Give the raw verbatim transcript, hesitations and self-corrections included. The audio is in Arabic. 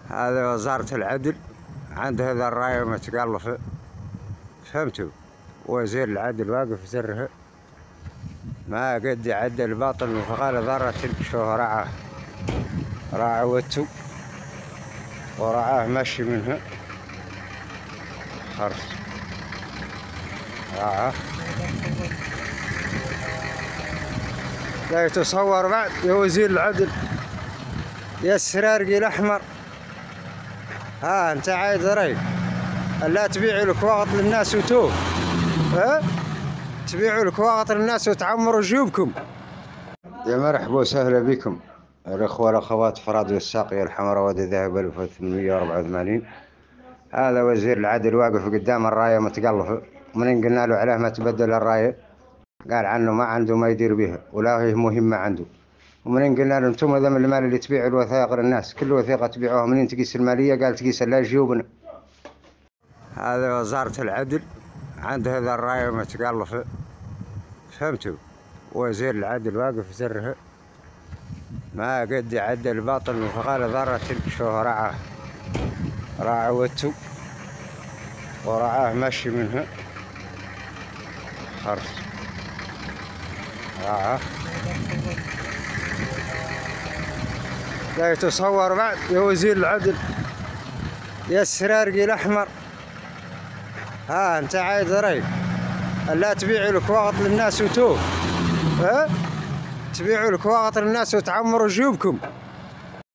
هذا وزارة العدل عند هذا الراية متقلفة، فهمتوا؟ وزير العدل واقف زرها ما قد يعدل باطل مثقال ذرة، شوه رعاه راعى وتو ورعاه مشي منها خرس راعاه. لا يتصور بعد يا وزير العدل يا السرارقي الأحمر. ها انت عايد ري لا تبيعوا الكواغط للناس وتوه، ها تبيعوا الكواغط للناس وتعمروا جيوبكم. يا مرحبا وسهلا بكم الأخوة والأخوات فرادي الساقية الحمراء وادي ذهب ألف وثمانمائة وأربعة وثمانين. هذا وزير العدل واقف قدام الراية متقلفة، منين قلنا له عليه ما تبدل الراية قال عنه ما عنده ما يدير بها ولا هي مهمة عنده. ومنين قلنا له انتم ذم المال اللي تبيعوا الوثائق للناس، كل وثيقة تبيعوها منين تقيس المالية؟ قال تقيس لا جيوبنا. هذا وزارة العدل عند هذا الراية متقلفة، فهمتوا؟ وزير العدل واقف زرها ما قد يعدل باطل مثقال ذرة، شوه رعاه راعى وتو ورعاه مشي منها خرس راعاه. لا يتصور بعد يا وزير العدل يا السرارقي الأحمر. ها انت عايد ري لا تبيعوا الكواغط للناس وتوه، ها تبيعوا الكواغط للناس وتعمروا جيوبكم.